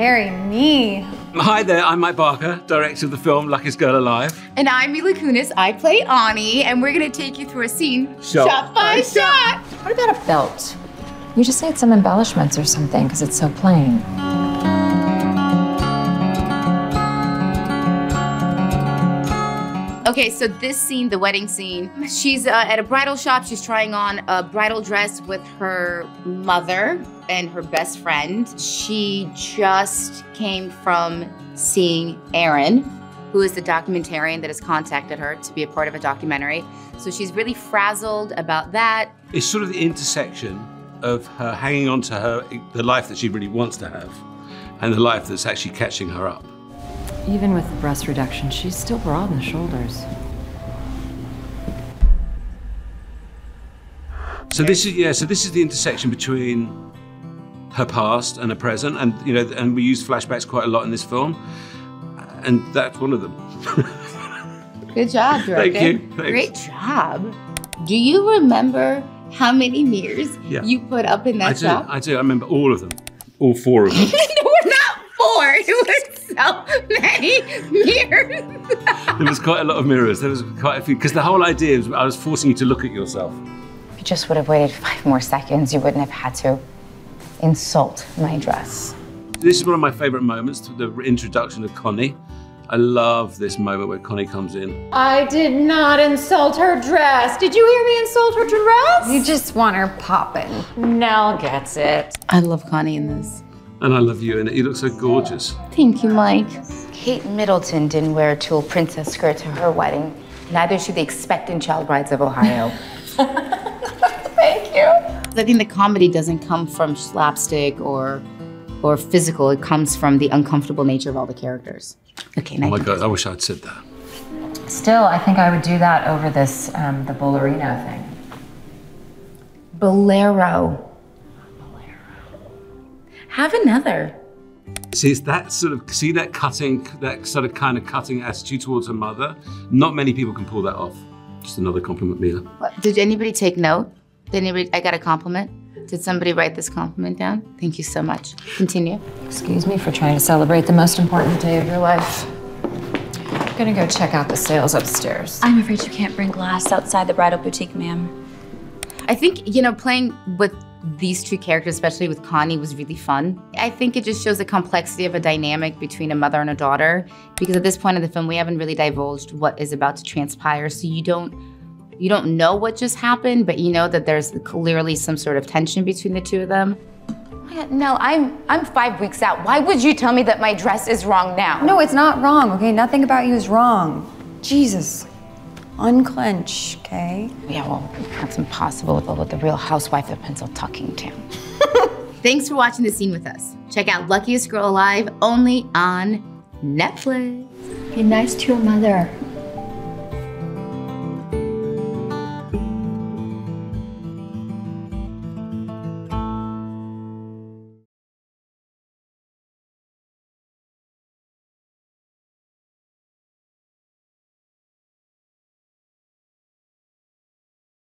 very me. Hi there, I'm Mike Barker, director of the film Luckiest Girl Alive. And I'm Mila Kunis, I play Ani, and we're gonna take you through a scene shot by shot. What about a belt? You just need some embellishments or something, because it's so plain. Okay, so this scene, the wedding scene, she's at a bridal shop. She's trying on a bridal dress with her mother and her best friend. She just came from seeing Aaron, who is the documentarian that has contacted her to be a part of a documentary. So she's really frazzled about that. It's sort of the intersection of her hanging on to the life that she really wants to have and the life that's actually catching her up. Even with the breast reduction, she's still broad in the shoulders. So this is the intersection between her past and her present, and and we use flashbacks quite a lot in this film, and that's one of them. Good job, director. Thank you. Thanks. Great job. Do you remember how many mirrors you put up in that shop? I do. I remember all of them, all 4 of them. No, we're not 4. It was so many mirrors. There was quite a lot of mirrors. There was quite a few, because the whole idea was I was forcing you to look at yourself. If you just would have waited 5 more seconds, you wouldn't have had to insult my dress. This is one of my favorite moments, the introduction of Connie. I love this moment where Connie comes in. I did not insult her dress. Did you hear me insult her dress? You just want her popping. Nell gets it. I love Connie in this. And I love you in it. You look so gorgeous. Thank you, Mike. Kate Middleton didn't wear a tulle princess skirt to her wedding. Neither should the expectant child brides of Ohio. Thank you. I think the comedy doesn't come from slapstick or physical. It comes from the uncomfortable nature of all the characters. Okay, Oh my God, I wish I'd said that. Still, I think I would do that over this, the Bollerino thing. Bolero. Have another. See, it's that sort of, that kind of cutting attitude towards her mother. Not many people can pull that off. Just another compliment, Mila. Did anybody take note? I got a compliment? Did somebody write this compliment down? Thank you so much. Continue. Excuse me for trying to celebrate the most important day of your life. I'm gonna go check out the sales upstairs. I'm afraid you can't bring glass outside the bridal boutique, ma'am. I think, playing with these 2 characters, especially with Connie, was really fun. I think it just shows the complexity of a dynamic between a mother and a daughter, because at this point in the film, we haven't really divulged what is about to transpire, so you don't know what just happened, but you know that there's clearly some sort of tension between the 2 of them. No, I'm 5 weeks out. Why would you tell me that my dress is wrong now? No, it's not wrong, okay? Nothing about you is wrong. Jesus. Unclench, okay? Yeah, well, that's impossible with the Real Housewife of Pennsyltucking. Thanks for watching the scene with us. Check out Luckiest Girl Alive only on Netflix. Be nice to your mother.